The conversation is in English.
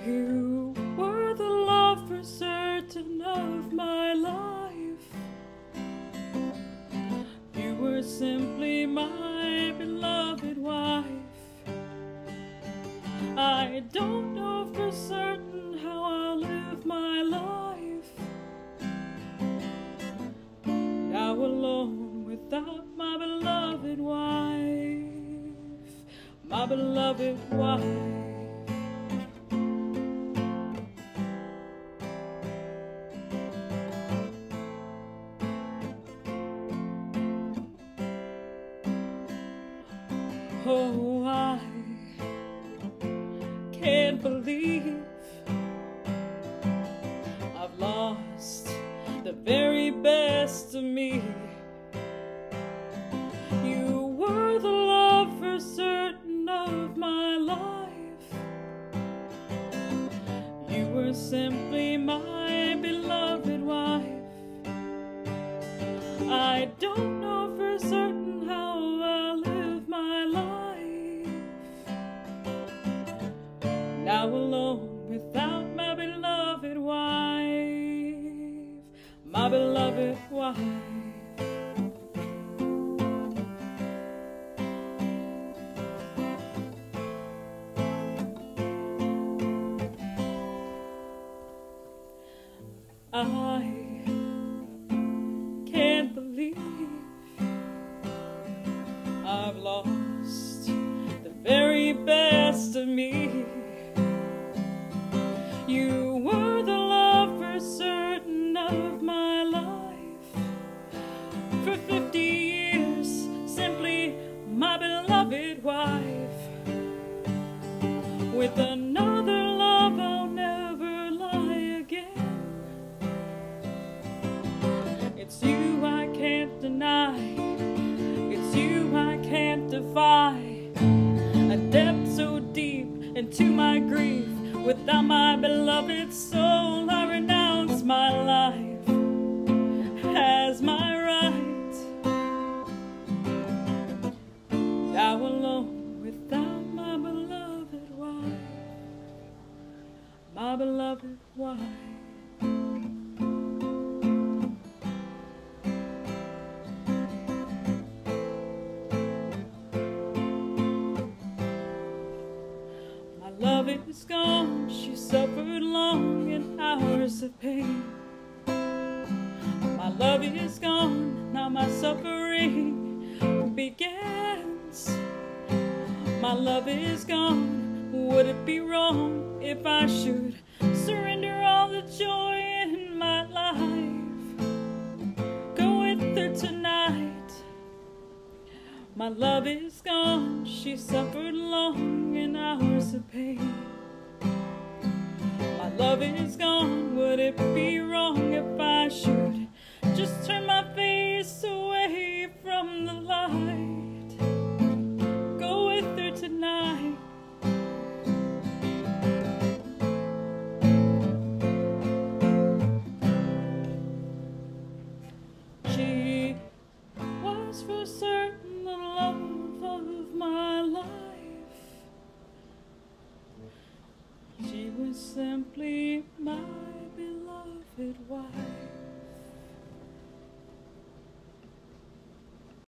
You were the love for certain of my life. You were simply my beloved wife. I don't know for certain how I'll live my life now alone without my beloved wife, my beloved wife. Oh, I can't believe I've lost the very best of me. You were the love for certain of my life. You were simply my beloved wife. I don't know for certain how I'll live my life now alone without my beloved wife, my beloved wife. I can't believe I've lost the very best of me. You were the love for certain of my life. For 50 years, simply my beloved wife. With another love I'll never lie again. It's you I can't deny. It's you I can't defy. A depth so deep into my grief. Without my beloved soul, I renounce my life as my right. Now alone without my beloved wife, my beloved wife. Love is gone, she suffered long in hours of pain. My love is gone, now my suffering begins. My love is gone, would it be wrong if I should surrender all the joy in my life? Go with her tonight. My love is gone, she suffered long in hours of pain. My love is gone, would it be wrong if I should just turn my face away from the light? Go with her tonight. She was for certain the love of my life. She was simply my beloved wife.